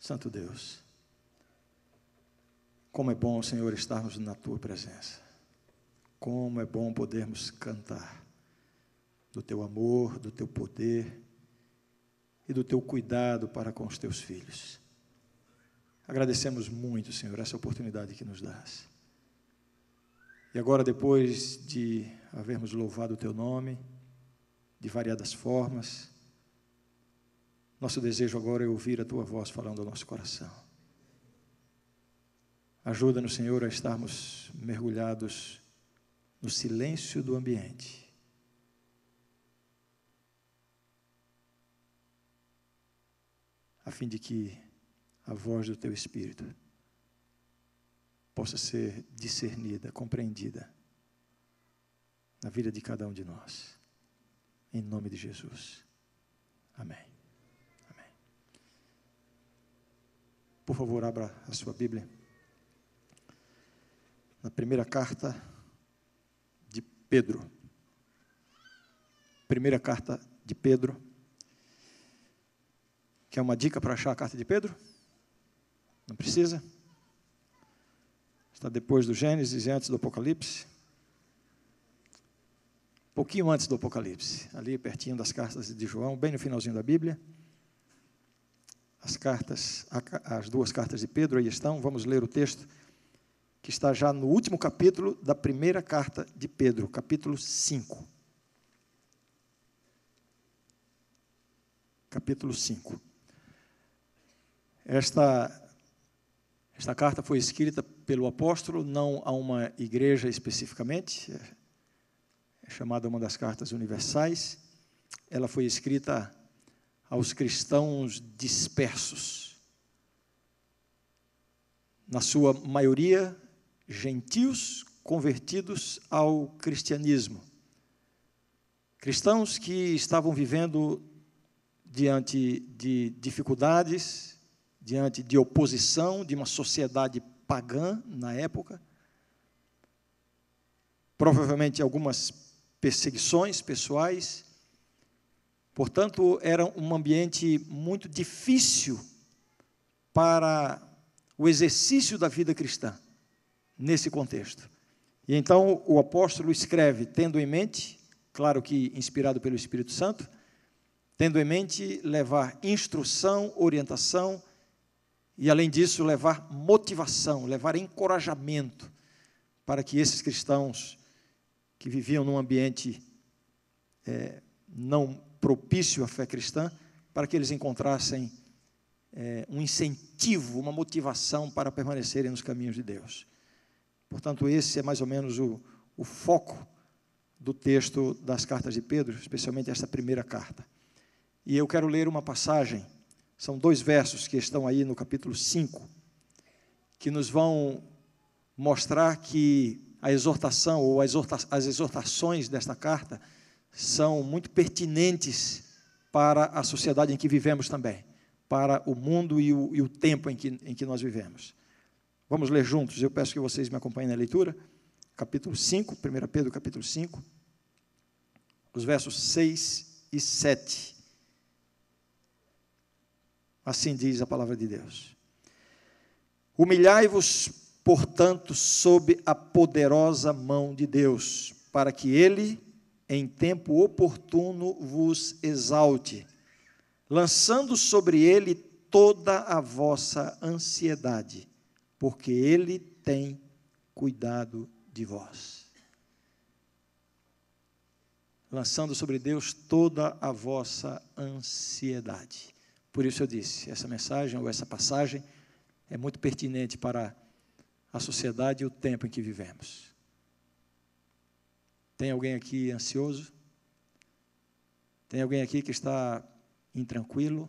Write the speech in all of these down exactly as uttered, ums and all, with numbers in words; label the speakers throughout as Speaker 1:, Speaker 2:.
Speaker 1: Santo Deus, como é bom, Senhor, estarmos na Tua presença. Como é bom podermos cantar do Teu amor, do Teu poder e do Teu cuidado para com os Teus filhos. Agradecemos muito, Senhor, essa oportunidade que nos dás. E agora, depois de havermos louvado o Teu nome, de variadas formas, nosso desejo agora é ouvir a Tua voz falando ao nosso coração. Ajuda-nos, Senhor, a estarmos mergulhados no silêncio do ambiente. A fim de que a voz do Teu Espírito possa ser discernida, compreendida na vida de cada um de nós. Em nome de Jesus. Amém. Amém. Por favor, abra a sua Bíblia. Na primeira carta de Pedro. Primeira carta de Pedro. Quer uma dica para achar a carta de Pedro? Não precisa? Está depois do Gênesis e antes do Apocalipse. Um pouquinho antes do Apocalipse, ali pertinho das cartas de João, bem no finalzinho da Bíblia. As cartas, as duas cartas de Pedro aí estão. Vamos ler o texto que está já no último capítulo da primeira carta de Pedro, capítulo cinco. Capítulo cinco. Esta, esta carta foi escrita pelo apóstolo, não a uma igreja especificamente, é chamada uma das cartas universais. Ela foi escrita aos cristãos dispersos, na sua maioria gentios convertidos ao cristianismo. Cristãos que estavam vivendo diante de dificuldades, diante de oposição de uma sociedade pagã na época, provavelmente algumas perseguições pessoais. Portanto, era um ambiente muito difícil para o exercício da vida cristã, nesse contexto. E então o apóstolo escreve, tendo em mente, claro que inspirado pelo Espírito Santo, tendo em mente levar instrução, orientação, e além disso levar motivação, levar encorajamento, para que esses cristãos que viviam num ambiente é, não propício à fé cristã, para que eles encontrassem é, um incentivo, uma motivação para permanecerem nos caminhos de Deus. Portanto, esse é mais ou menos o, o foco do texto das cartas de Pedro, especialmente esta primeira carta. E eu quero ler uma passagem, são dois versos que estão aí no capítulo cinco, que nos vão mostrar que a exortação ou as exortações desta carta são muito pertinentes para a sociedade em que vivemos também, para o mundo e o, e o tempo em que, em que nós vivemos. Vamos ler juntos, eu peço que vocês me acompanhem na leitura, capítulo cinco, primeira Pedro, capítulo cinco, os versos seis e sete. Assim diz a palavra de Deus. Humilhai-vos, portanto, sob a poderosa mão de Deus, para que Ele, em tempo oportuno, vos exalte, lançando sobre Ele toda a vossa ansiedade, porque Ele tem cuidado de vós. Lançando sobre Deus toda a vossa ansiedade. Por isso eu disse, essa mensagem ou essa passagem é muito pertinente para a sociedade e o tempo em que vivemos. Tem alguém aqui ansioso? Tem alguém aqui que está intranquilo?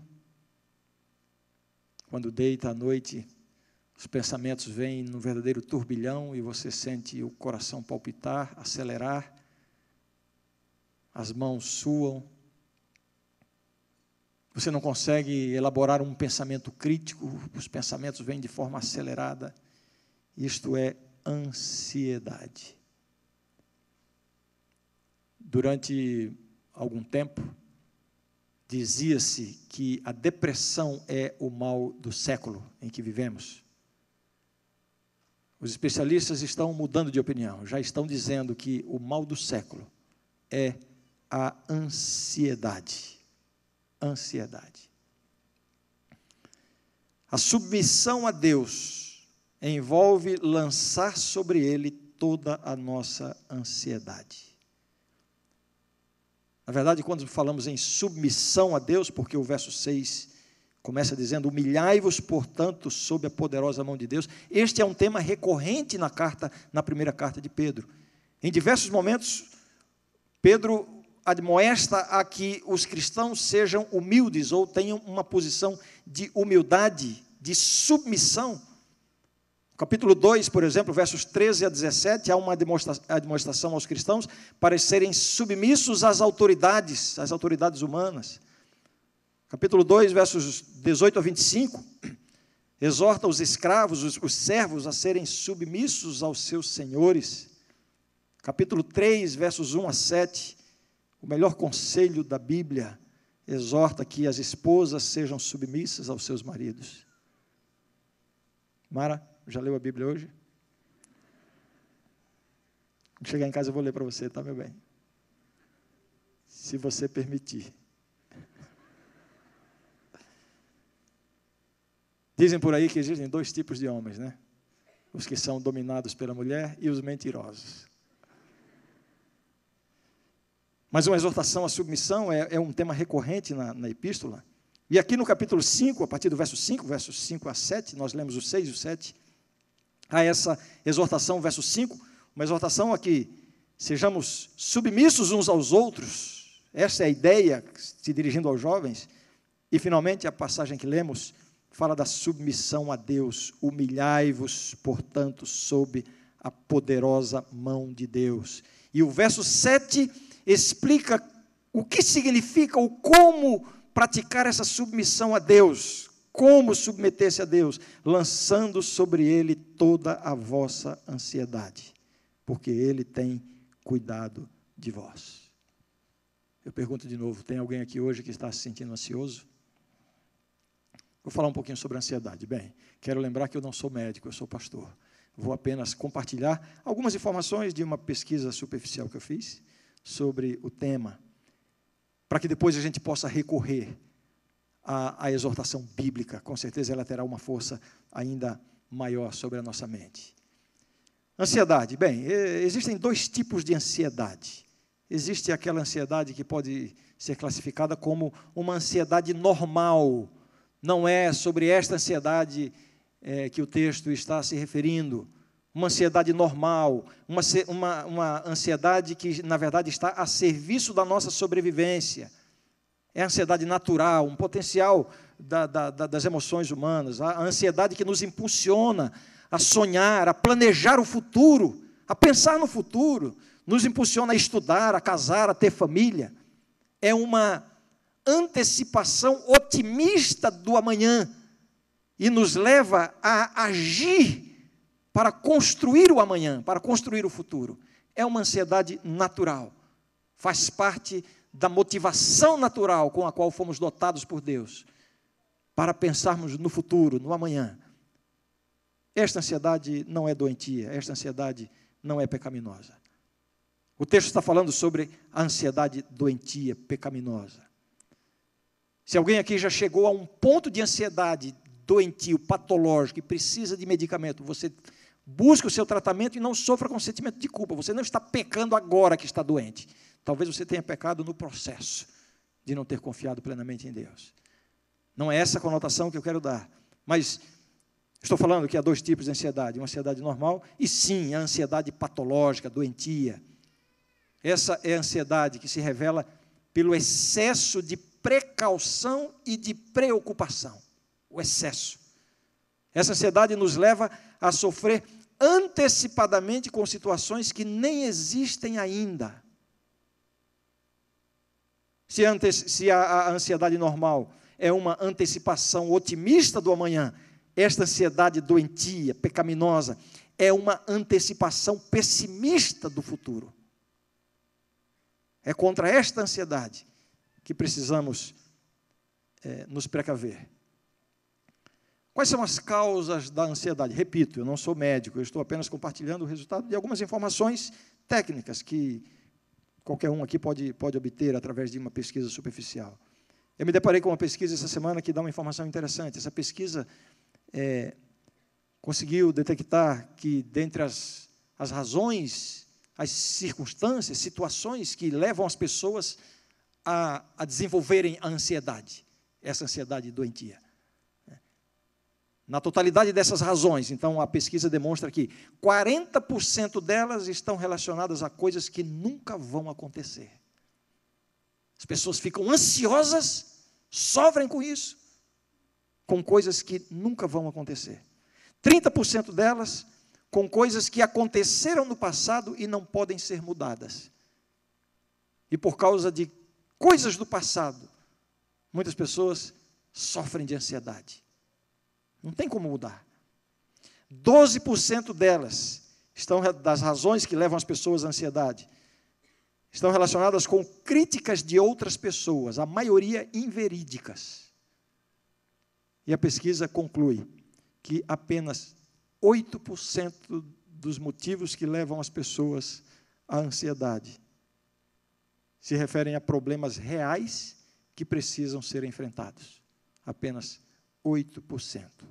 Speaker 1: Quando deita à noite, os pensamentos vêm num verdadeiro turbilhão e você sente o coração palpitar, acelerar, as mãos suam, você não consegue elaborar um pensamento crítico, os pensamentos vêm de forma acelerada. Isto é ansiedade. Durante algum tempo, dizia-se que a depressão é o mal do século em que vivemos. Os especialistas estão mudando de opinião, já estão dizendo que o mal do século é a ansiedade. Ansiedade. A submissão a Deus envolve lançar sobre Ele toda a nossa ansiedade. Na verdade, quando falamos em submissão a Deus, porque o verso seis começa dizendo, humilhai-vos, portanto, sob a poderosa mão de Deus. Este é um tema recorrente na carta, na primeira carta de Pedro. Em diversos momentos, Pedro admoesta a que os cristãos sejam humildes ou tenham uma posição de humildade, de submissão. No capítulo dois, por exemplo, versos treze a dezessete, há uma admoestação aos cristãos para serem submissos às autoridades, às autoridades humanas. Capítulo dois, versos dezoito a vinte e cinco, exorta os escravos, os, os servos, a serem submissos aos seus senhores. Capítulo três, versos um a sete, o melhor conselho da Bíblia, exorta que as esposas sejam submissas aos seus maridos. Mara, já leu a Bíblia hoje? Quando chegar em casa eu vou ler para você, tá, meu bem? Se você permitir. Dizem por aí que existem dois tipos de homens, né? Os que são dominados pela mulher e os mentirosos. Mas uma exortação à submissão é, é um tema recorrente na, na epístola. E aqui no capítulo cinco, a partir do verso cinco, versos cinco a sete, nós lemos o seis e o sete, há essa exortação, verso cinco, uma exortação a que sejamos submissos uns aos outros. Essa é a ideia, se dirigindo aos jovens. E, finalmente, a passagem que lemos fala da submissão a Deus. Humilhai-vos, portanto, sob a poderosa mão de Deus. E o verso sete explica o que significa, o como praticar essa submissão a Deus, como submeter-se a Deus, lançando sobre Ele toda a vossa ansiedade, porque Ele tem cuidado de vós. Eu pergunto de novo, tem alguém aqui hoje que está se sentindo ansioso? Vou falar um pouquinho sobre a ansiedade. Bem, quero lembrar que eu não sou médico, eu sou pastor. Vou apenas compartilhar algumas informações de uma pesquisa superficial que eu fiz sobre o tema, para que depois a gente possa recorrer à, à exortação bíblica. Com certeza ela terá uma força ainda maior sobre a nossa mente. Ansiedade. Bem, existem dois tipos de ansiedade. Existe aquela ansiedade que pode ser classificada como uma ansiedade normal. Não é sobre esta ansiedade é, que o texto está se referindo. Uma ansiedade normal, uma, uma, uma ansiedade que, na verdade, está a serviço da nossa sobrevivência. É a ansiedade natural, um potencial da, da, das emoções humanas, a ansiedade que nos impulsiona a sonhar, a planejar o futuro, a pensar no futuro, nos impulsiona a estudar, a casar, a ter família. É uma antecipação otimista do amanhã e nos leva a agir para construir o amanhã, para construir o futuro. É uma ansiedade natural, faz parte da motivação natural com a qual fomos dotados por Deus, para pensarmos no futuro, no amanhã. Esta ansiedade não é doentia, esta ansiedade não é pecaminosa. O texto está falando sobre a ansiedade doentia, pecaminosa. Se alguém aqui já chegou a um ponto de ansiedade doentio, patológico, e precisa de medicamento, você busque o seu tratamento e não sofra com sentimento de culpa. Você não está pecando agora que está doente. Talvez você tenha pecado no processo de não ter confiado plenamente em Deus. Não é essa a conotação que eu quero dar. Mas estou falando que há dois tipos de ansiedade. Uma ansiedade normal e, sim, a ansiedade patológica, doentia. Essa é a ansiedade que se revela pelo excesso de precaução e de preocupação. O excesso. Essa ansiedade nos leva a sofrer antecipadamente com situações que nem existem ainda. Se, ante, se a, a ansiedade normal é uma antecipação otimista do amanhã, esta ansiedade doentia, pecaminosa, é uma antecipação pessimista do futuro. É contra esta ansiedade que precisamos é, nos precaver. Quais são as causas da ansiedade? Repito, eu não sou médico, eu estou apenas compartilhando o resultado de algumas informações técnicas que qualquer um aqui pode, pode obter através de uma pesquisa superficial. Eu me deparei com uma pesquisa essa semana que dá uma informação interessante. Essa pesquisa é, conseguiu detectar que, dentre as, as razões, as circunstâncias, situações que levam as pessoas a, a desenvolverem a ansiedade, essa ansiedade doentia. Na totalidade dessas razões, então, a pesquisa demonstra que quarenta por cento delas estão relacionadas a coisas que nunca vão acontecer. As pessoas ficam ansiosas, sofrem com isso, com coisas que nunca vão acontecer. trinta por cento delas com coisas que aconteceram no passado e não podem ser mudadas. E por causa de coisas do passado, muitas pessoas sofrem de ansiedade. Não tem como mudar. doze por cento delas estão, das razões que levam as pessoas à ansiedade, estão relacionadas com críticas de outras pessoas, a maioria inverídicas. E a pesquisa conclui que apenas oito por cento dos motivos que levam as pessoas à ansiedade se referem a problemas reais que precisam ser enfrentados. Apenas oito por cento.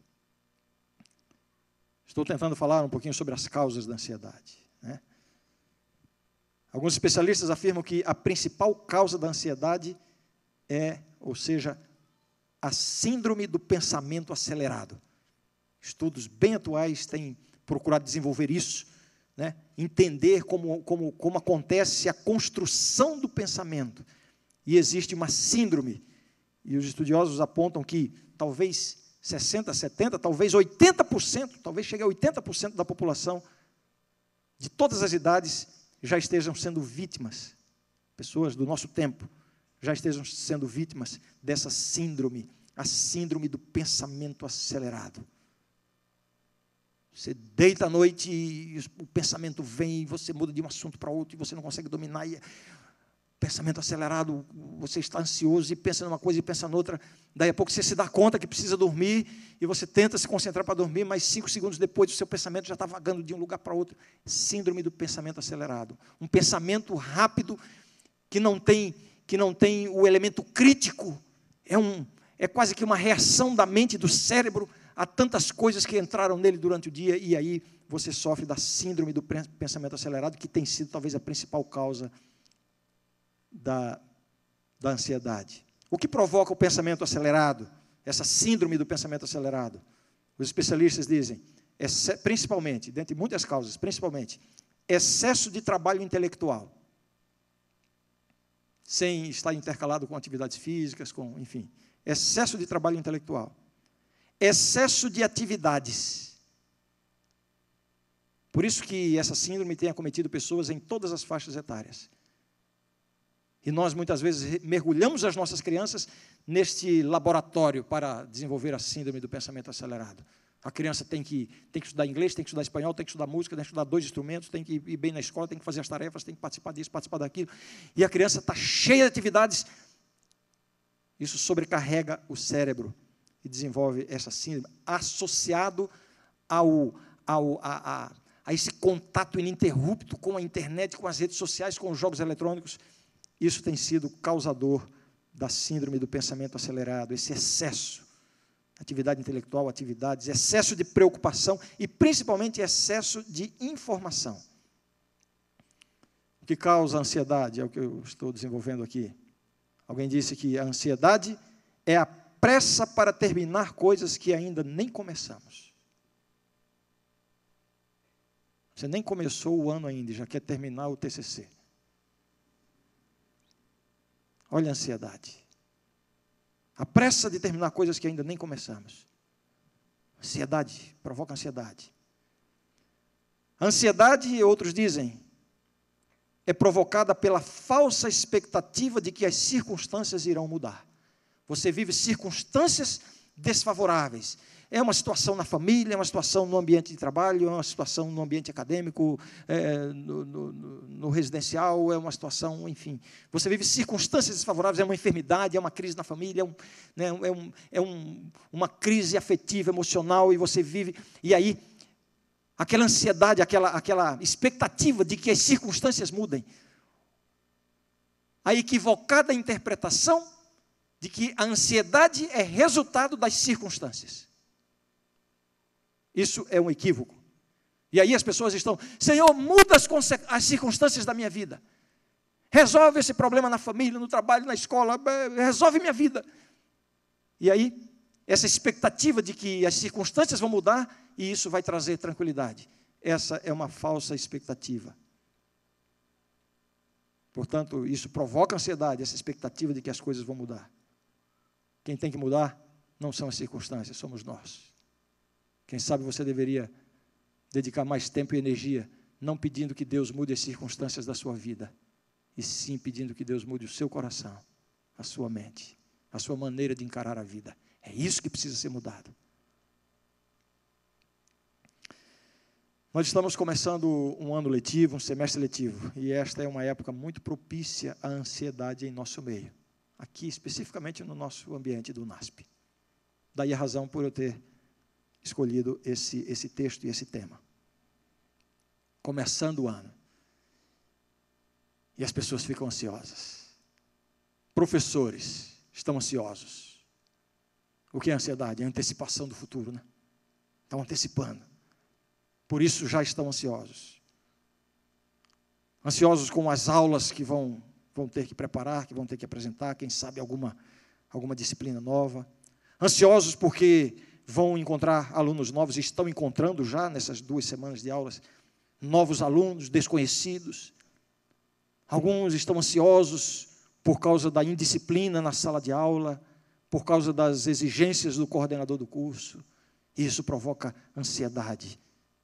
Speaker 1: Estou tentando falar um pouquinho sobre as causas da ansiedade, né? Alguns especialistas afirmam que a principal causa da ansiedade é, ou seja, a síndrome do pensamento acelerado. Estudos bem atuais têm procurado desenvolver isso, né? Entender como, como, como acontece a construção do pensamento. E existe uma síndrome, e os estudiosos apontam que talvez sessenta por cento, setenta por cento, talvez oitenta por cento, talvez chegue a oitenta por cento da população, de todas as idades, já estejam sendo vítimas, pessoas do nosso tempo, já estejam sendo vítimas dessa síndrome, a síndrome do pensamento acelerado. Você deita à noite e o pensamento vem, e você muda de um assunto para outro, e você não consegue dominar, e pensamento acelerado, você está ansioso e pensa numa coisa e pensa noutra, daí a pouco você se dá conta que precisa dormir, e você tenta se concentrar para dormir, mas cinco segundos depois o seu pensamento já está vagando de um lugar para outro. Síndrome do pensamento acelerado. Um pensamento rápido que não tem, que não tem o elemento crítico, é, um, é quase que uma reação da mente, do cérebro, a tantas coisas que entraram nele durante o dia, e aí você sofre da síndrome do pensamento acelerado, que tem sido talvez a principal causa Da, da ansiedade. O que provoca o pensamento acelerado? Essa síndrome do pensamento acelerado? Os especialistas dizem, principalmente, dentre muitas causas, principalmente, excesso de trabalho intelectual, sem estar intercalado com atividades físicas, com, enfim, excesso de trabalho intelectual, excesso de atividades. Por isso que essa síndrome tem acometido pessoas em todas as faixas etárias. E nós, muitas vezes, mergulhamos as nossas crianças neste laboratório para desenvolver a síndrome do pensamento acelerado. A criança tem que, tem que estudar inglês, tem que estudar espanhol, tem que estudar música, tem que estudar dois instrumentos, tem que ir bem na escola, tem que fazer as tarefas, tem que participar disso, participar daquilo. E a criança está cheia de atividades. Isso sobrecarrega o cérebro e desenvolve essa síndrome, associado ao, ao, a, a, a esse contato ininterrupto com a internet, com as redes sociais, com os jogos eletrônicos. Isso tem sido causador da síndrome do pensamento acelerado, esse excesso, atividade intelectual, atividades, excesso de preocupação e, principalmente, excesso de informação. O que causa ansiedade é o que eu estou desenvolvendo aqui. Alguém disse que a ansiedade é a pressa para terminar coisas que ainda nem começamos. Você nem começou o ano ainda e já quer terminar o T C C. Olha a ansiedade. A pressa de terminar coisas que ainda nem começamos. Ansiedade, provoca ansiedade. A ansiedade, outros dizem, é provocada pela falsa expectativa de que as circunstâncias irão mudar. Você vive circunstâncias desfavoráveis. É uma situação na família, é uma situação no ambiente de trabalho, é uma situação no ambiente acadêmico, é, no, no, no residencial, é uma situação, enfim. Você vive circunstâncias desfavoráveis, é uma enfermidade, é uma crise na família, é, um, né, é, um, é um, uma crise afetiva, emocional, e você vive, e aí, aquela ansiedade, aquela, aquela expectativa de que as circunstâncias mudem. A equivocada interpretação de que a ansiedade é resultado das circunstâncias. Isso é um equívoco. E aí as pessoas estão, Senhor, muda as, as circunstâncias da minha vida. Resolve esse problema na família, no trabalho, na escola, resolve minha vida. E aí, essa expectativa de que as circunstâncias vão mudar e isso vai trazer tranquilidade. Essa é uma falsa expectativa. Portanto, isso provoca ansiedade, essa expectativa de que as coisas vão mudar. Quem tem que mudar não são as circunstâncias, somos nós. Quem sabe você deveria dedicar mais tempo e energia, não pedindo que Deus mude as circunstâncias da sua vida, e sim pedindo que Deus mude o seu coração, a sua mente, a sua maneira de encarar a vida. É isso que precisa ser mudado. Nós estamos começando um ano letivo, um semestre letivo, e esta é uma época muito propícia à ansiedade em nosso meio, aqui especificamente no nosso ambiente do NASP. Daí a razão por eu ter escolhido esse, esse texto e esse tema. Começando o ano. E as pessoas ficam ansiosas. Professores estão ansiosos. O que é ansiedade? É a antecipação do futuro, né? Estão antecipando. Por isso já estão ansiosos. Ansiosos com as aulas que vão, vão ter que preparar, que vão ter que apresentar, quem sabe alguma, alguma disciplina nova. Ansiosos porque vão encontrar alunos novos, e estão encontrando já nessas duas semanas de aulas, novos alunos, desconhecidos. Alguns estão ansiosos por causa da indisciplina na sala de aula, por causa das exigências do coordenador do curso. E isso provoca ansiedade.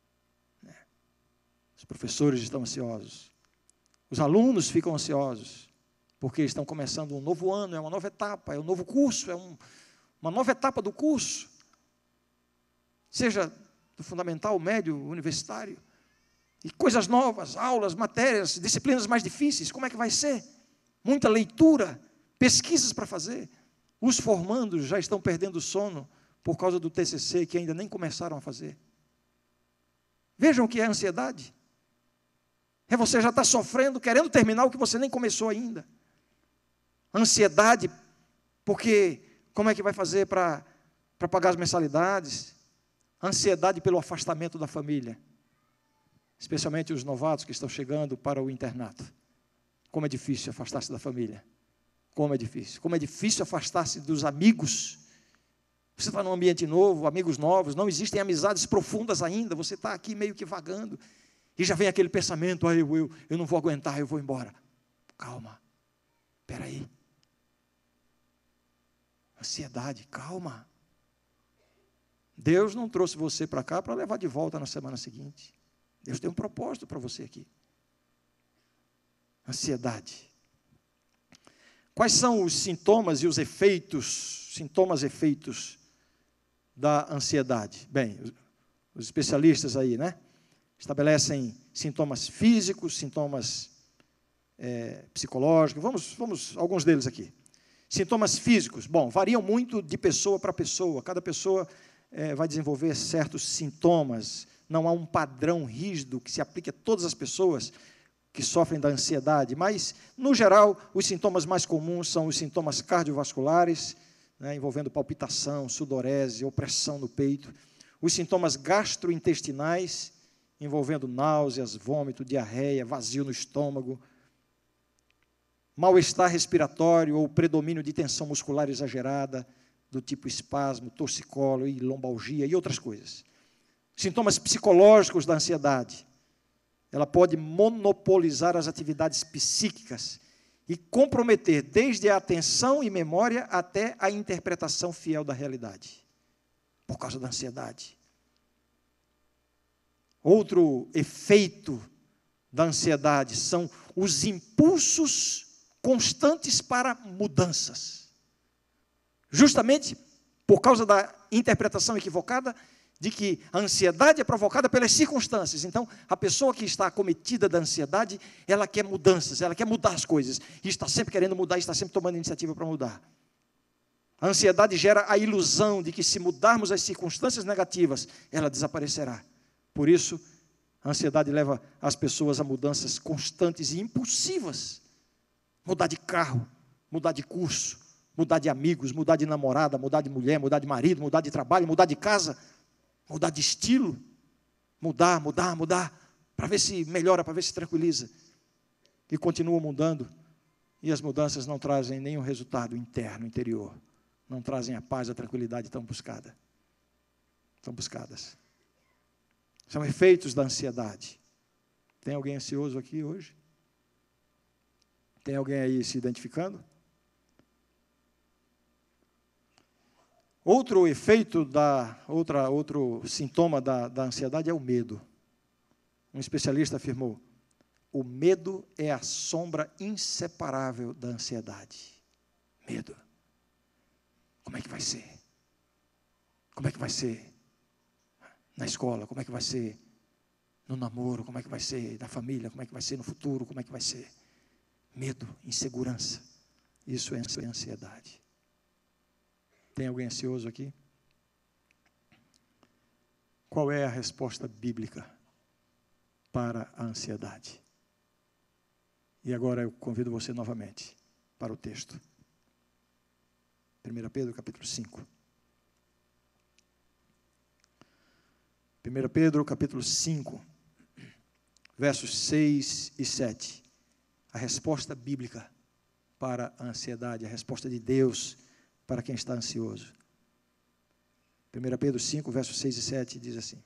Speaker 1: Os professores estão ansiosos. Os alunos ficam ansiosos, porque estão começando um novo ano, é uma nova etapa, é um novo curso, é um, uma nova etapa do curso. Seja do fundamental, médio, universitário, e coisas novas, aulas, matérias, disciplinas mais difíceis, como é que vai ser? Muita leitura, pesquisas para fazer. Os formandos já estão perdendo o sono por causa do T C C, que ainda nem começaram a fazer. Vejam o que é ansiedade. É você já estar sofrendo, querendo terminar o que você nem começou ainda. Ansiedade, porque como é que vai fazer para para pagar as mensalidades? Ansiedade pelo afastamento da família, especialmente os novatos que estão chegando para o internato. Como é difícil afastar-se da família. Como é difícil. Como é difícil afastar-se dos amigos. Você está num ambiente novo, amigos novos, não existem amizades profundas ainda, você está aqui meio que vagando, e já vem aquele pensamento, ah, eu, eu, eu não vou aguentar, eu vou embora. Calma, espera aí. Ansiedade, calma. Deus não trouxe você para cá para levar de volta na semana seguinte. Deus tem um propósito para você aqui. Ansiedade. Quais são os sintomas e os efeitos, sintomas e efeitos da ansiedade? Bem, os especialistas aí, né, estabelecem sintomas físicos, sintomas é, psicológicos. Vamos, vamos, alguns deles aqui. Sintomas físicos, bom, variam muito de pessoa para pessoa. Cada pessoa é, vai desenvolver certos sintomas. Não há um padrão rígido que se aplique a todas as pessoas que sofrem da ansiedade, mas, no geral, os sintomas mais comuns são os sintomas cardiovasculares, né, envolvendo palpitação, sudorese, opressão no peito, os sintomas gastrointestinais, envolvendo náuseas, vômito, diarreia, vazio no estômago, mal-estar respiratório ou predomínio de tensão muscular exagerada, do tipo espasmo, torcicolo e lombalgia e outras coisas. Sintomas psicológicos da ansiedade. Ela pode monopolizar as atividades psíquicas e comprometer desde a atenção e memória até a interpretação fiel da realidade, por causa da ansiedade. Outro efeito da ansiedade são os impulsos constantes para mudanças. Justamente por causa da interpretação equivocada de que a ansiedade é provocada pelas circunstâncias. Então, a pessoa que está acometida da ansiedade, ela quer mudanças, ela quer mudar as coisas, e está sempre querendo mudar, está sempre tomando iniciativa para mudar. A ansiedade gera a ilusão de que se mudarmos as circunstâncias negativas, ela desaparecerá. Por isso, a ansiedade leva as pessoas a mudanças constantes e impulsivas. Mudar de carro, mudar de curso, mudar de amigos, mudar de namorada, mudar de mulher, mudar de marido, mudar de trabalho, mudar de casa, mudar de estilo, mudar, mudar, mudar, para ver se melhora, para ver se tranquiliza. E continua mudando, e as mudanças não trazem nenhum resultado interno, interior. Não trazem a paz, a tranquilidade tão buscada. Tão buscadas. São efeitos da ansiedade. Tem alguém ansioso aqui hoje? Tem alguém aí se identificando? Outro efeito, da, outra, outro sintoma da, da ansiedade é o medo. Um especialista afirmou: o medo é a sombra inseparável da ansiedade. Medo. Como é que vai ser? Como é que vai ser na escola? Como é que vai ser no namoro? Como é que vai ser na família? Como é que vai ser no futuro? Como é que vai ser? Medo, insegurança. Isso é ansiedade. Tem alguém ansioso aqui? Qual é a resposta bíblica para a ansiedade? E agora eu convido você novamente para o texto. primeira Pedro, capítulo cinco. primeira Pedro, capítulo cinco, versos seis e sete. A resposta bíblica para a ansiedade, a resposta de Deus para quem está ansioso. primeira Pedro cinco, versos seis e sete, diz assim: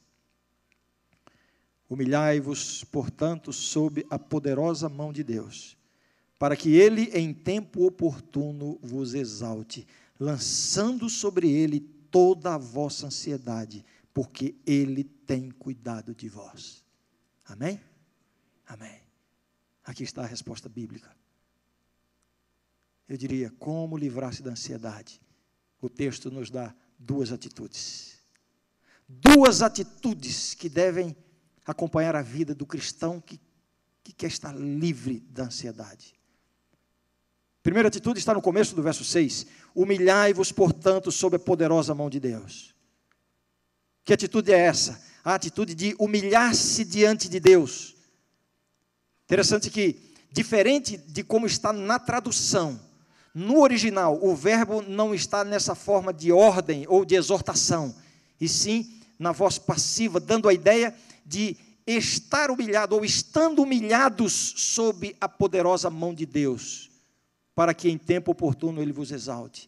Speaker 1: humilhai-vos, portanto, sob a poderosa mão de Deus, para que Ele, em tempo oportuno, vos exalte, lançando sobre Ele toda a vossa ansiedade, porque Ele tem cuidado de vós. Amém? Amém. Aqui está a resposta bíblica. Eu diria, como livrar-se da ansiedade? O texto nos dá duas atitudes. Duas atitudes que devem acompanhar a vida do cristão que, que quer estar livre da ansiedade. Primeira atitude está no começo do verso seis. Humilhai-vos, portanto, sob a poderosa mão de Deus. Que atitude é essa? A atitude de humilhar-se diante de Deus. Interessante que, diferente de como está na tradução, no original, o verbo não está nessa forma de ordem ou de exortação, e sim na voz passiva, dando a ideia de estar humilhado, ou estando humilhados sob a poderosa mão de Deus, para que em tempo oportuno Ele vos exalte.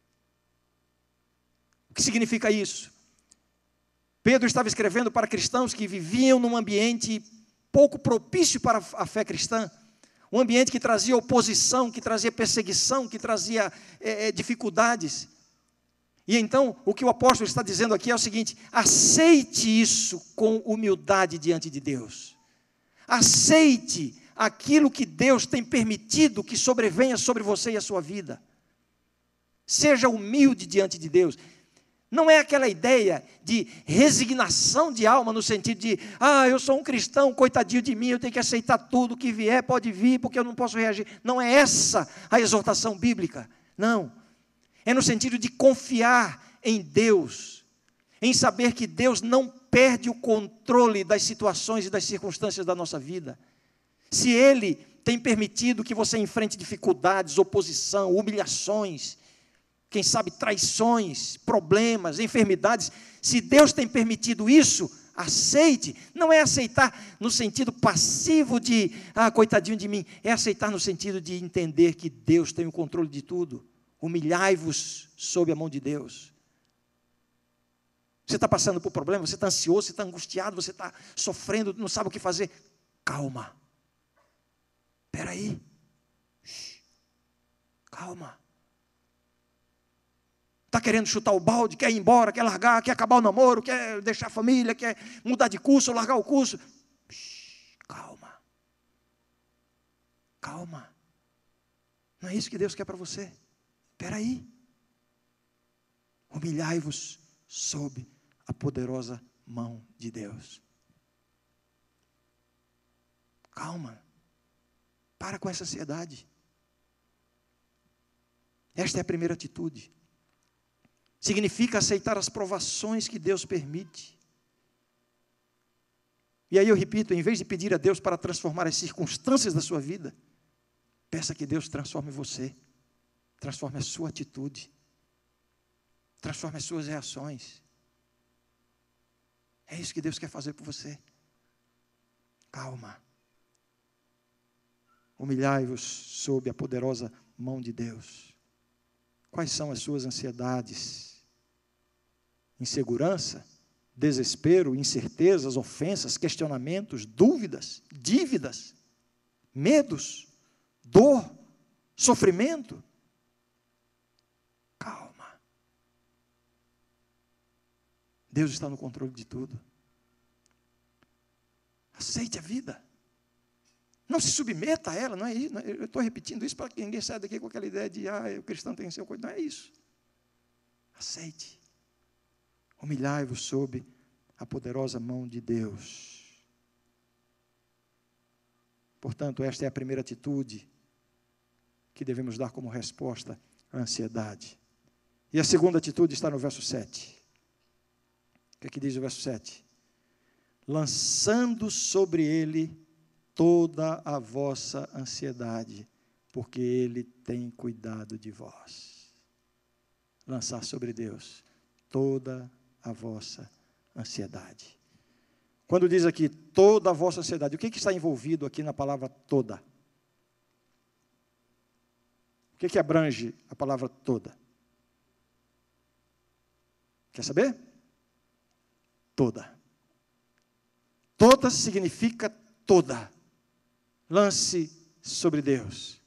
Speaker 1: O que significa isso? Pedro estava escrevendo para cristãos que viviam num ambiente pouco propício para a fé cristã, um ambiente que trazia oposição, que trazia perseguição, que trazia é, dificuldades. E então, o que o apóstolo está dizendo aqui é o seguinte: aceite isso com humildade diante de Deus. Aceite aquilo que Deus tem permitido que sobrevenha sobre você e a sua vida. Seja humilde diante de Deus. Não é aquela ideia de resignação de alma, no sentido de, ah, eu sou um cristão, coitadinho de mim, eu tenho que aceitar tudo que vier, pode vir, porque eu não posso reagir. Não é essa a exortação bíblica, não. É no sentido de confiar em Deus, em saber que Deus não perde o controle das situações e das circunstâncias da nossa vida. Se Ele tem permitido que você enfrente dificuldades, oposição, humilhações, quem sabe traições, problemas, enfermidades, se Deus tem permitido isso, aceite. Não é aceitar no sentido passivo de, ah, coitadinho de mim, é aceitar no sentido de entender que Deus tem o controle de tudo. Humilhai-vos sob a mão de Deus. Você está passando por problema, você está ansioso, você está angustiado, você está sofrendo, não sabe o que fazer. Calma. Espera aí. Calma. Está querendo chutar o balde, quer ir embora, quer largar, quer acabar o namoro, quer deixar a família, quer mudar de curso, largar o curso. Calma. Calma. Não é isso que Deus quer para você. Espera aí. Humilhai-vos sob a poderosa mão de Deus. Calma. Para com essa ansiedade. Esta é a primeira atitude. Significa aceitar as provações que Deus permite. E aí eu repito, em vez de pedir a Deus para transformar as circunstâncias da sua vida, peça que Deus transforme você, transforme a sua atitude, transforme as suas reações. É isso que Deus quer fazer por você. Calma. Humilhai-vos sob a poderosa mão de Deus. Quais são as suas ansiedades? Insegurança, desespero, incertezas, ofensas, questionamentos, dúvidas, dívidas, medos, dor, sofrimento. Calma. Deus está no controle de tudo. Aceite a vida. Não se submeta a ela, não é isso. Eu estou repetindo isso para que ninguém saia daqui com aquela ideia de, ah, o cristão tem seu coisa. Não é isso. Aceite. Humilhai-vos sob a poderosa mão de Deus. Portanto, esta é a primeira atitude que devemos dar como resposta à ansiedade. E a segunda atitude está no verso sete. O que é que diz o verso sete? Lançando sobre ele toda a vossa ansiedade, porque Ele tem cuidado de vós. Lançar sobre Deus toda a vossa ansiedade. Quando diz aqui toda a vossa ansiedade, o que, que está envolvido aqui na palavra toda? O que, que abrange a palavra toda? Quer saber? Toda. Toda significa toda. Lance sobre Deus.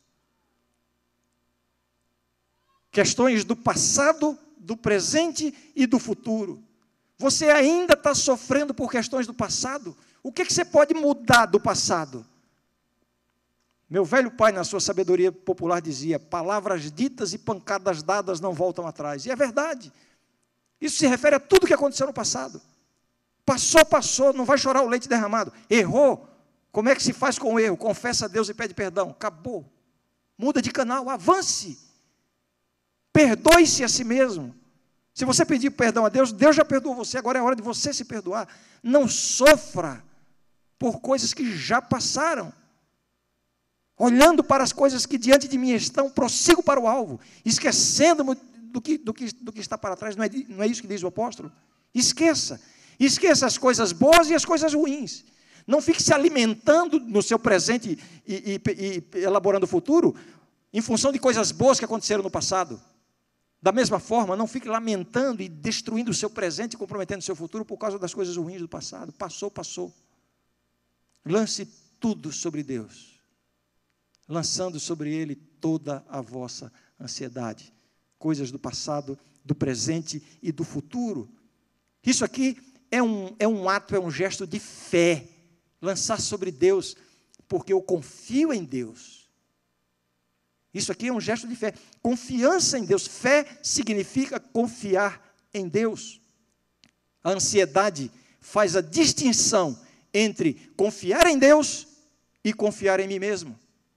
Speaker 1: Questões do passado, do presente e do futuro. Você ainda está sofrendo por questões do passado? O que, que você pode mudar do passado? Meu velho pai, na sua sabedoria popular, dizia, palavras ditas e pancadas dadas não voltam atrás. E é verdade. Isso se refere a tudo que aconteceu no passado. Passou, passou, não vai chorar o leite derramado. Errou. Como é que se faz com o erro? Confessa a Deus e pede perdão. Acabou. Muda de canal, avance. Perdoe-se a si mesmo. Se você pedir perdão a Deus, Deus já perdoou você, agora é hora de você se perdoar. Não sofra por coisas que já passaram. Olhando para as coisas que diante de mim estão, prossigo para o alvo, esquecendo do que, do que, do que está para trás. Não é, não é isso que diz o apóstolo? Esqueça. Esqueça as coisas boas e as coisas ruins. Não fique se alimentando no seu presente e, e, e elaborando o futuro em função de coisas boas que aconteceram no passado. Da mesma forma, não fique lamentando e destruindo o seu presente e comprometendo o seu futuro por causa das coisas ruins do passado. Passou, passou. Lance tudo sobre Deus, lançando sobre Ele toda a vossa ansiedade. Coisas do passado, do presente e do futuro. Isso aqui é um, é um ato, é um gesto de fé. Lançar sobre Deus, porque eu confio em Deus. Isso aqui é um gesto de fé. Confiança em Deus. Fé significa confiar em Deus. A ansiedade faz a distinção entre confiar em Deus e confiar em mim mesmo.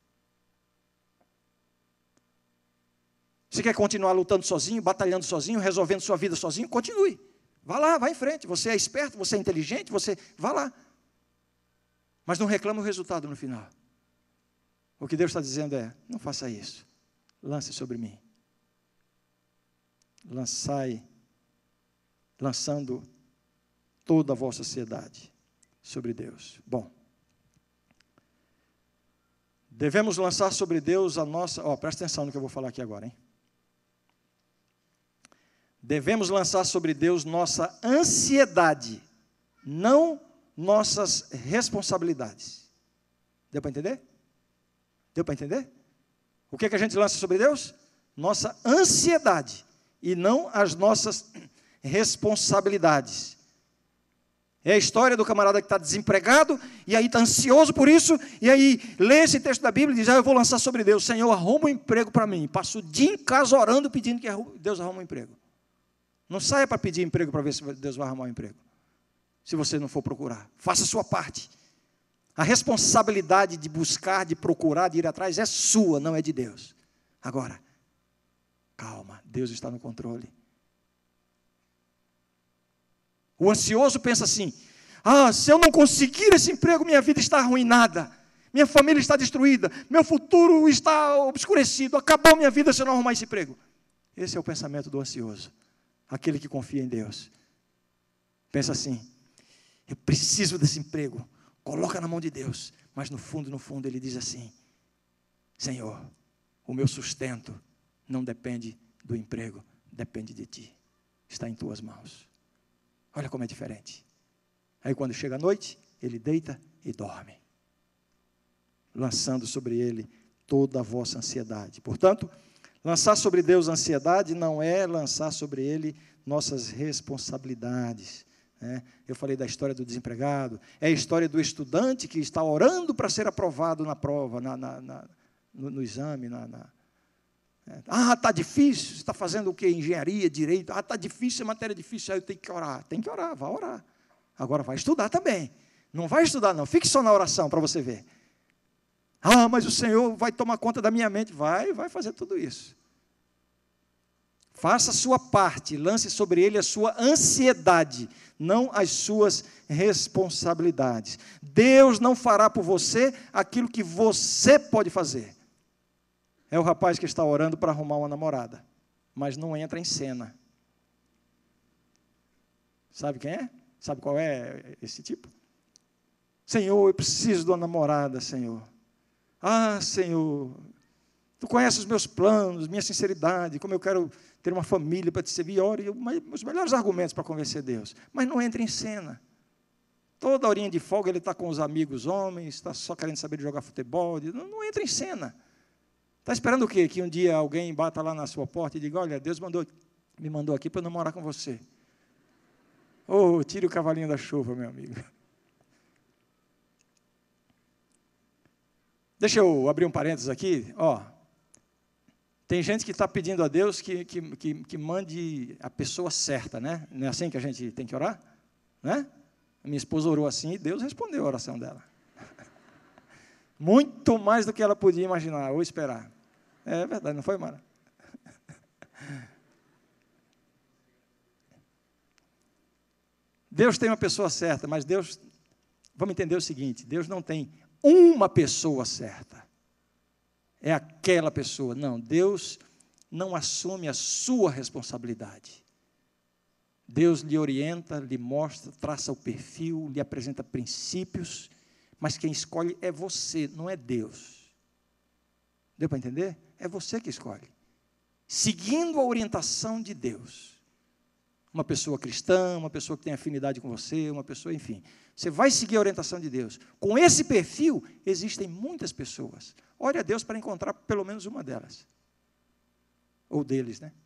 Speaker 1: Você quer continuar lutando sozinho, batalhando sozinho, resolvendo sua vida sozinho? Continue. Vá lá, vá em frente. Você é esperto, você é inteligente, você vá lá. Mas não reclama o resultado no final. O que Deus está dizendo é, não faça isso. Lance sobre mim. Lançai, lançando toda a vossa ansiedade sobre Deus. Bom. Devemos lançar sobre Deus a nossa... Ó, presta atenção no que eu vou falar aqui agora, hein? Devemos lançar sobre Deus nossa ansiedade, não nossas responsabilidades. Deu para entender? Deu para entender? O que é que a gente lança sobre Deus? Nossa ansiedade, e não as nossas responsabilidades. É a história do camarada que está desempregado, e aí está ansioso por isso, e aí lê esse texto da Bíblia e diz, ah, eu vou lançar sobre Deus, Senhor, arruma um emprego para mim. Passa o dia em casa orando, pedindo que Deus arruma um emprego. Não saia para pedir emprego para ver se Deus vai arrumar um emprego. Se você não for procurar. Faça a sua parte. A responsabilidade de buscar, de procurar, de ir atrás é sua, não é de Deus. Agora, calma, Deus está no controle. O ansioso pensa assim: ah, se eu não conseguir esse emprego, minha vida está arruinada, minha família está destruída, meu futuro está obscurecido, acabou minha vida se eu não arrumar esse emprego. Esse é o pensamento do ansioso, aquele que confia em Deus. Pensa assim: eu preciso desse emprego, coloca na mão de Deus, mas no fundo, no fundo ele diz assim: Senhor, o meu sustento não depende do emprego, depende de Ti, está em Tuas mãos. Olha como é diferente. Aí quando chega a noite, ele deita e dorme, lançando sobre ele toda a vossa ansiedade. Portanto, lançar sobre Deus a ansiedade não é lançar sobre Ele nossas responsabilidades. Né? Eu falei da história do desempregado, é a história do estudante que está orando para ser aprovado na prova, na, na, na, no, no exame. Na, na, é. Ah, está difícil, você está fazendo o quê? Engenharia, direito. Ah, está difícil, é matéria difícil, aí eu tenho que orar. Tem que orar, vai orar. Agora vai estudar também. Não vai estudar não, fique só na oração para você ver. Ah, mas o Senhor vai tomar conta da minha mente. Vai, vai fazer tudo isso. Faça a sua parte, lance sobre ele a sua ansiedade, não as suas responsabilidades. Deus não fará por você aquilo que você pode fazer. É o rapaz que está orando para arrumar uma namorada, mas não entra em cena. Sabe quem é? Sabe qual é esse tipo? Senhor, eu preciso de uma namorada, Senhor. Ah, Senhor, Tu conheces os meus planos, minha sinceridade, como eu quero ter uma família para te servir. Ore, os melhores argumentos para convencer Deus. Mas não entra em cena. Toda horinha de folga ele está com os amigos homens, está só querendo saber de jogar futebol. Não, não entra em cena. Está esperando o quê? Que um dia alguém bata lá na sua porta e diga: olha, Deus mandou, me mandou aqui para eu namorar com você. Oh, tire o cavalinho da chuva, meu amigo. Deixa eu abrir um parênteses aqui. Ó, tem gente que está pedindo a Deus que, que, que, que mande a pessoa certa, né? Não é assim que a gente tem que orar? Né? A minha esposa orou assim e Deus respondeu a oração dela. Muito mais do que ela podia imaginar ou esperar. É verdade, não foi, Mara? Deus tem uma pessoa certa, mas Deus, vamos entender o seguinte, Deus não tem uma pessoa certa. É aquela pessoa. Não, Deus não assume a sua responsabilidade. Deus lhe orienta, lhe mostra, traça o perfil, lhe apresenta princípios, mas quem escolhe é você, não é Deus. Deu para entender? É você que escolhe. Seguindo a orientação de Deus. Uma pessoa cristã, uma pessoa que tem afinidade com você, uma pessoa, enfim. Você vai seguir a orientação de Deus. Com esse perfil, existem muitas pessoas. Ore a Deus para encontrar pelo menos uma delas. Ou deles, né?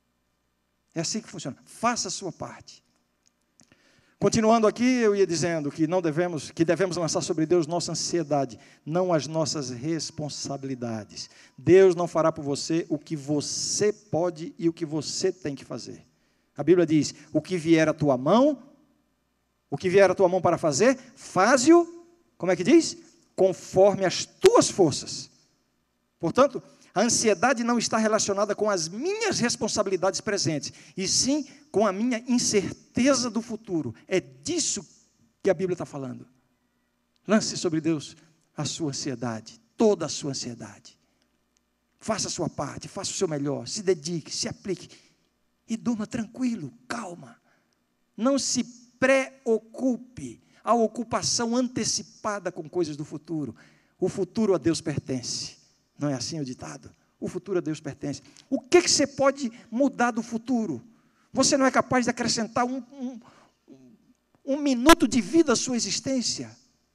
Speaker 1: É assim que funciona. Faça a sua parte. Continuando aqui, eu ia dizendo que não devemos, que devemos lançar sobre Deus nossa ansiedade, não as nossas responsabilidades. Deus não fará por você o que você pode e o que você tem que fazer. A Bíblia diz: o que vier à tua mão, o que vier à tua mão para fazer, faze-o, como é que diz? Conforme as tuas forças. Portanto, a ansiedade não está relacionada com as minhas responsabilidades presentes, e sim com a minha incerteza do futuro. É disso que a Bíblia está falando. Lance sobre Deus a sua ansiedade, toda a sua ansiedade. Faça a sua parte, faça o seu melhor, se dedique, se aplique. E durma tranquilo, calma. Não se preocupe. A ocupação antecipada com coisas do futuro. O futuro a Deus pertence. Não é assim o ditado? O futuro a Deus pertence. O que, que você pode mudar do futuro? Você não é capaz de acrescentar um, um, um minuto de vida à sua existência.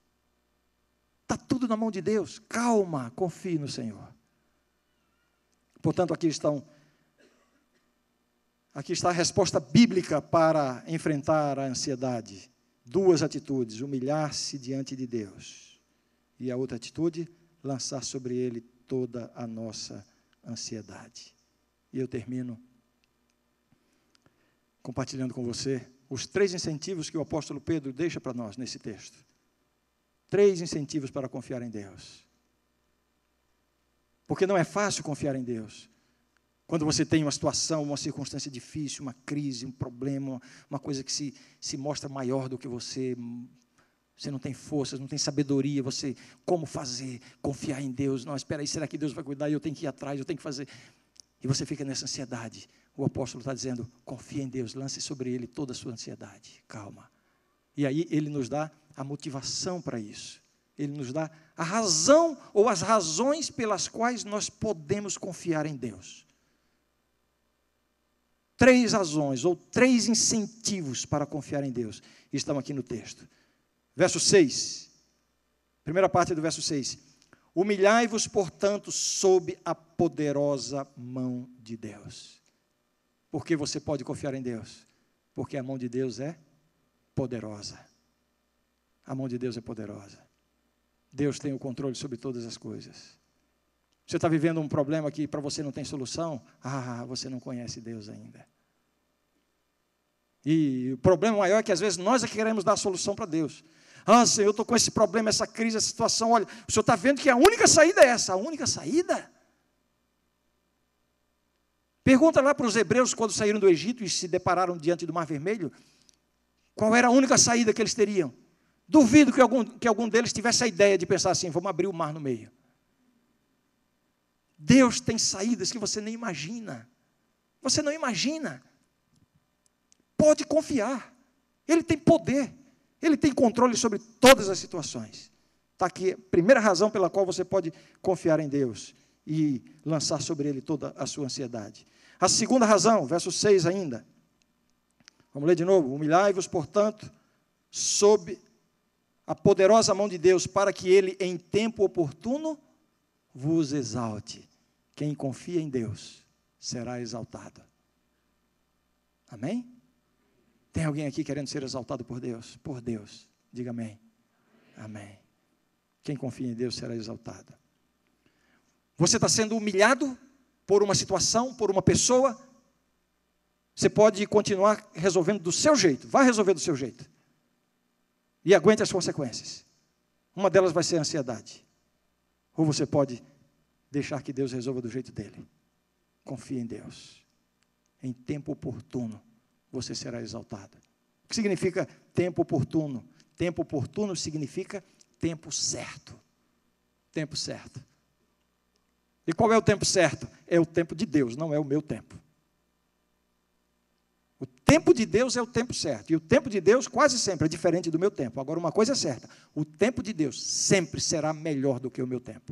Speaker 1: Está tudo na mão de Deus. Calma, confie no Senhor. Portanto, aqui estão... Aqui está a resposta bíblica para enfrentar a ansiedade. Duas atitudes: humilhar-se diante de Deus. E a outra atitude, lançar sobre Ele toda a nossa ansiedade. E eu termino compartilhando com você os três incentivos que o apóstolo Pedro deixa para nós nesse texto. Três incentivos para confiar em Deus. Porque não é fácil confiar em Deus. Quando você tem uma situação, uma circunstância difícil, uma crise, um problema, uma coisa que se, se mostra maior do que você, você não tem forças, não tem sabedoria, você, como fazer? Confiar em Deus. Não, espera aí, será que Deus vai cuidar? Eu tenho que ir atrás, eu tenho que fazer. E você fica nessa ansiedade. O apóstolo está dizendo, confia em Deus, lance sobre Ele toda a sua ansiedade. Calma. E aí Ele nos dá a motivação para isso. Ele nos dá a razão ou as razões pelas quais nós podemos confiar em Deus. Três razões ou três incentivos para confiar em Deus estão aqui no texto. Verso seis, primeira parte do verso seis. Humilhai-vos, portanto, sob a poderosa mão de Deus. Por que você pode confiar em Deus? Porque a mão de Deus é poderosa. A mão de Deus é poderosa. Deus tem o controle sobre todas as coisas. Você está vivendo um problema que para você não tem solução? Ah, você não conhece Deus ainda. E o problema maior é que às vezes nós é que queremos dar a solução para Deus. Ah, Senhor, eu estou com esse problema, essa crise, essa situação. Olha, o Senhor está vendo que a única saída é essa. A única saída? Pergunta lá para os hebreus quando saíram do Egito e se depararam diante do Mar Vermelho. Qual era a única saída que eles teriam? Duvido que algum, que algum deles tivesse a ideia de pensar assim, vamos abrir o mar no meio. Deus tem saídas que você nem imagina. Você não imagina. Pode confiar. Ele tem poder. Ele tem controle sobre todas as situações. Está aqui a primeira razão pela qual você pode confiar em Deus e lançar sobre Ele toda a sua ansiedade. A segunda razão, verso seis ainda. Vamos ler de novo. Humilhai-vos, portanto, sob a poderosa mão de Deus, para que Ele, em tempo oportuno, vos exalte. Quem confia em Deus será exaltado. Amém? Tem alguém aqui querendo ser exaltado por Deus? Por Deus. Diga amém. Amém. Quem confia em Deus será exaltado. Você está sendo humilhado por uma situação, por uma pessoa? Você pode continuar resolvendo do seu jeito. Vá resolver do seu jeito. E aguente as consequências. Uma delas vai ser a ansiedade. Ou você pode deixar que Deus resolva do jeito dele. Confie em Deus. Em tempo oportuno, você será exaltado. O que significa tempo oportuno? Tempo oportuno significa tempo certo. Tempo certo. E qual é o tempo certo? É o tempo de Deus, não é o meu tempo. O tempo de Deus é o tempo certo. E o tempo de Deus quase sempre é diferente do meu tempo. Agora, uma coisa é certa. O tempo de Deus sempre será melhor do que o meu tempo.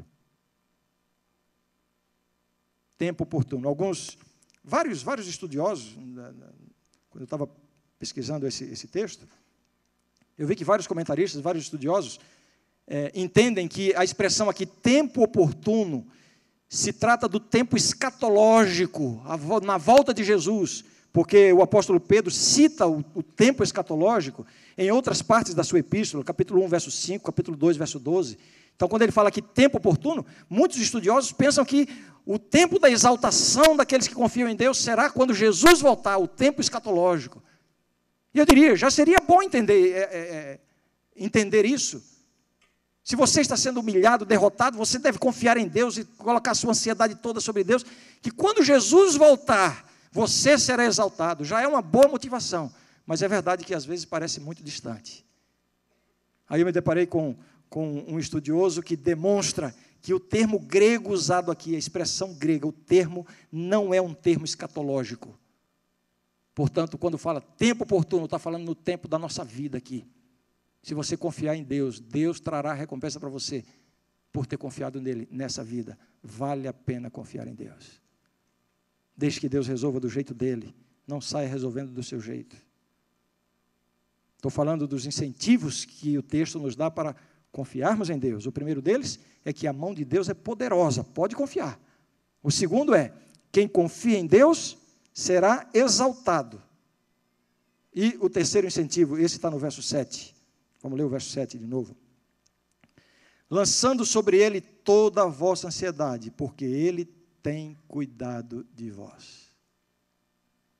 Speaker 1: Tempo oportuno. Alguns, vários, vários estudiosos, quando eu estava pesquisando esse, esse texto, eu vi que vários comentaristas, vários estudiosos, é, entendem que a expressão aqui, tempo oportuno, se trata do tempo escatológico, na volta de Jesus, porque o apóstolo Pedro cita o, o tempo escatológico em outras partes da sua epístola, capítulo um, verso cinco, capítulo dois, verso doze. Então, quando ele fala aqui tempo oportuno, muitos estudiosos pensam que o tempo da exaltação daqueles que confiam em Deus será quando Jesus voltar, o tempo escatológico. E eu diria, já seria bom entender, é, é, entender isso. Se você está sendo humilhado, derrotado, você deve confiar em Deus e colocar a sua ansiedade toda sobre Deus, que quando Jesus voltar, você será exaltado. Já é uma boa motivação, mas é verdade que às vezes parece muito distante. Aí eu me deparei com, com um estudioso que demonstra que o termo grego usado aqui, a expressão grega, o termo não é um termo escatológico. Portanto, quando fala tempo oportuno, está falando no tempo da nossa vida aqui. Se você confiar em Deus, Deus trará recompensa para você por ter confiado nele nessa vida. Vale a pena confiar em Deus. Deixe que Deus resolva do jeito dele. Não saia resolvendo do seu jeito. Estou falando dos incentivos que o texto nos dá para confiarmos em Deus. O primeiro deles é que a mão de Deus é poderosa. Pode confiar. O segundo é, quem confia em Deus será exaltado. E o terceiro incentivo, esse está no verso sete. Vamos ler o verso sete de novo. Lançando sobre ele toda a vossa ansiedade, porque ele tem cuidado de vós.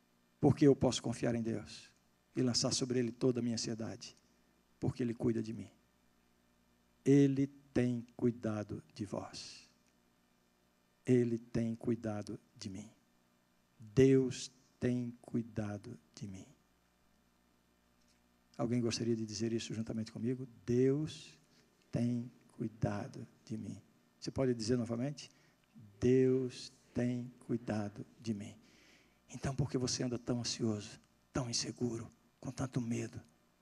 Speaker 1: Porque eu posso confiar em Deus e lançar sobre Ele toda a minha ansiedade, porque Ele cuida de mim. Ele tem cuidado de vós. Ele tem cuidado de mim. Deus tem cuidado de mim. Alguém gostaria de dizer isso juntamente comigo? Deus tem cuidado de mim. Você pode dizer novamente? Deus tem cuidado de mim. Então, por que você anda tão ansioso, tão inseguro, com tanto medo,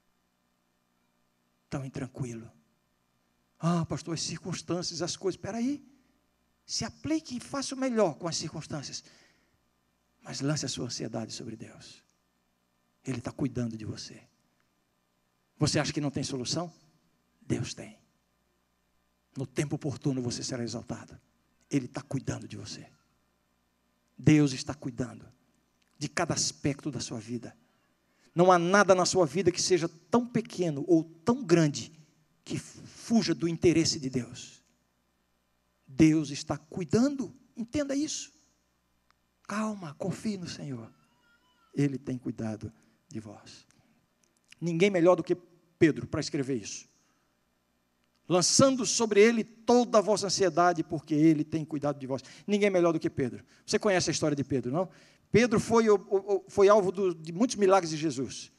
Speaker 1: tão intranquilo? Ah, pastor, as circunstâncias, as coisas. Espera aí. Se aplique e faça o melhor com as circunstâncias. Mas lance a sua ansiedade sobre Deus. Ele está cuidando de você. Você acha que não tem solução? Deus tem. No tempo oportuno você será exaltado. Ele está cuidando de você. Deus está cuidando de cada aspecto da sua vida. Não há nada na sua vida que seja tão pequeno ou tão grande que fuja do interesse de Deus. Deus está cuidando, entenda isso. Calma, confie no Senhor. Ele tem cuidado de vós. Ninguém melhor do que Pedro para escrever isso. Lançando sobre ele toda a vossa ansiedade, porque ele tem cuidado de vós. Ninguém melhor do que Pedro. Você conhece a história de Pedro, não? Pedro foi, foi alvo do, de muitos milagres de Jesus.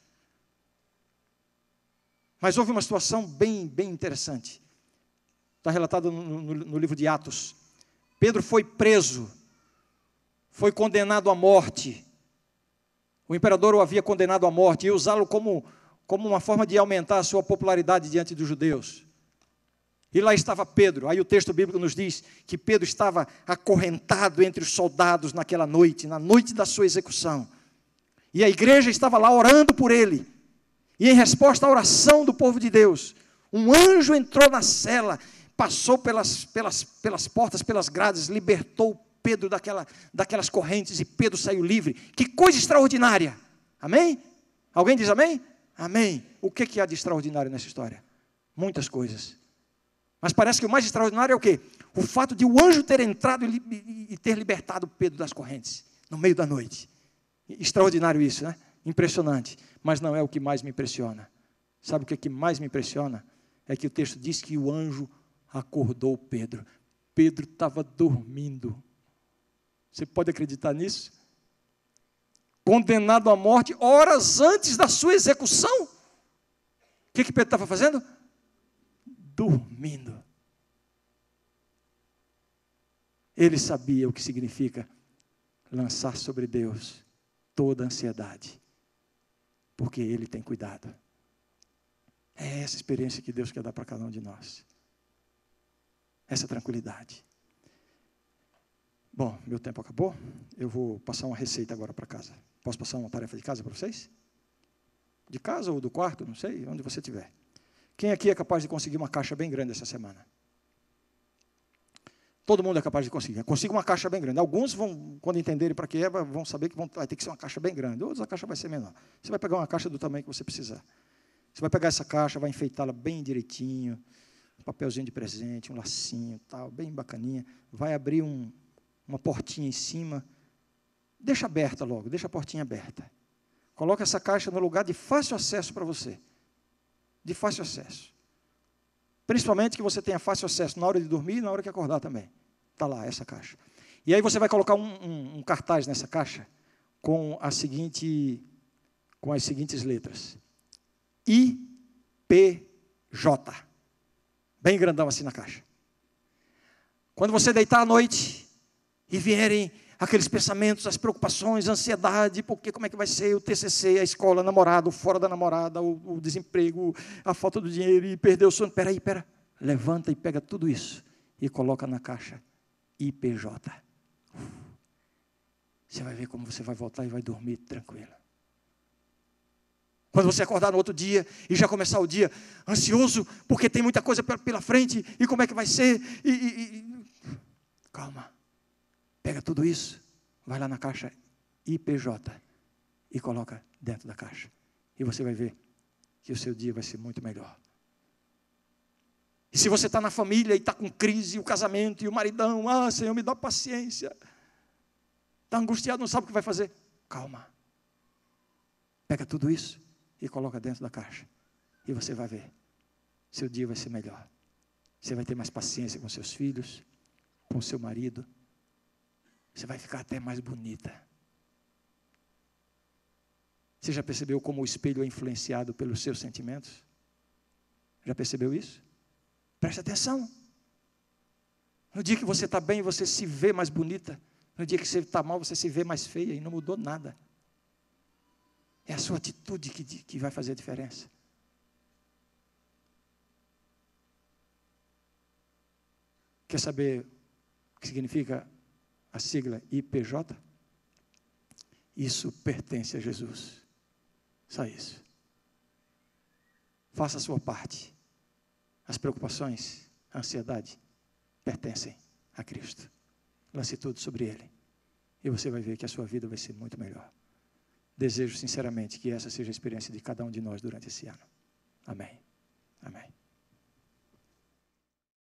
Speaker 1: Mas houve uma situação bem, bem interessante. Está relatado no, no, no livro de Atos. Pedro foi preso, foi condenado à morte. O imperador o havia condenado à morte e usá-lo como, como uma forma de aumentar a sua popularidade diante dos judeus. E lá estava Pedro. Aí o texto bíblico nos diz que Pedro estava acorrentado entre os soldados naquela noite, na noite da sua execução. E a igreja estava lá orando por ele. E em resposta à oração do povo de Deus, um anjo entrou na cela, passou pelas, pelas, pelas portas, pelas grades, libertou Pedro daquela, daquelas correntes e Pedro saiu livre. Que coisa extraordinária! Amém? Alguém diz amém? Amém. O que, que há de extraordinário nessa história? Muitas coisas. Mas parece que o mais extraordinário é o quê? O fato de o anjo ter entrado e, e ter libertado Pedro das correntes, no meio da noite. Extraordinário isso, né? Impressionante. Mas não é o que mais me impressiona. Sabe o que, que mais me impressiona? É que o texto diz que o anjo acordou Pedro. Pedro estava dormindo. Você pode acreditar nisso? Condenado à morte horas antes da sua execução. O que, que Pedro estava fazendo? Dormindo. Ele sabia o que significa lançar sobre Deus toda a ansiedade, porque Ele tem cuidado. É essa experiência que Deus quer dar para cada um de nós. Essa tranquilidade. Bom, meu tempo acabou. Eu vou passar uma receita agora para casa. Posso passar uma tarefa de casa para vocês? De casa ou do quarto, não sei, onde você estiver. Quem aqui é capaz de conseguir uma caixa bem grande essa semana? Todo mundo é capaz de conseguir. Consiga uma caixa bem grande. Alguns, vão, quando entenderem para que é, vão saber que vão, vai ter que ser uma caixa bem grande. Outros, a caixa vai ser menor. Você vai pegar uma caixa do tamanho que você precisar. Você vai pegar essa caixa, vai enfeitá-la bem direitinho, um papelzinho de presente, um lacinho, tal, bem bacaninha. Vai abrir um, uma portinha em cima. Deixa aberta logo, deixa a portinha aberta. Coloca essa caixa no lugar de fácil acesso para você. De fácil acesso. Principalmente que você tenha fácil acesso na hora de dormir e na hora de acordar também. Está lá, essa caixa. E aí você vai colocar um, um, um cartaz nessa caixa com, a seguinte, com as seguintes letras. I P J. Bem grandão assim na caixa. Quando você deitar à noite e vierem aqueles pensamentos, as preocupações, a ansiedade, porque como é que vai ser o T C C, a escola, o namorado, fora da namorada, o, o desemprego, a falta do dinheiro e perder o sono. Espera aí, espera. Levanta e pega tudo isso e coloca na caixa I P J. Você vai ver como você vai voltar e vai dormir tranquilo. Quando você acordar no outro dia e já começar o dia ansioso, porque tem muita coisa pela frente, e como é que vai ser? E, e, e... Calma. Pega tudo isso, vai lá na caixa I P J e coloca dentro da caixa. E você vai ver que o seu dia vai ser muito melhor. E se você está na família e está com crise, o casamento e o maridão, ah, Senhor, me dá paciência. Está angustiado, não sabe o que vai fazer. Calma. Pega tudo isso e coloca dentro da caixa. E você vai ver. Seu dia vai ser melhor. Você vai ter mais paciência com seus filhos, com seu marido. Você vai ficar até mais bonita. Você já percebeu como o espelho é influenciado pelos seus sentimentos? Já percebeu isso? Preste atenção. No dia que você está bem, você se vê mais bonita. No dia que você está mal, você se vê mais feia e não mudou nada. É a sua atitude que, que vai fazer a diferença. Quer saber o que significa a sigla I P J? Isso pertence a Jesus. Só isso. Faça a sua parte. As preocupações, a ansiedade, pertencem a Cristo. Lance tudo sobre Ele. E você vai ver que a sua vida vai ser muito melhor. Desejo sinceramente que essa seja a experiência de cada um de nós durante esse ano. Amém. Amém.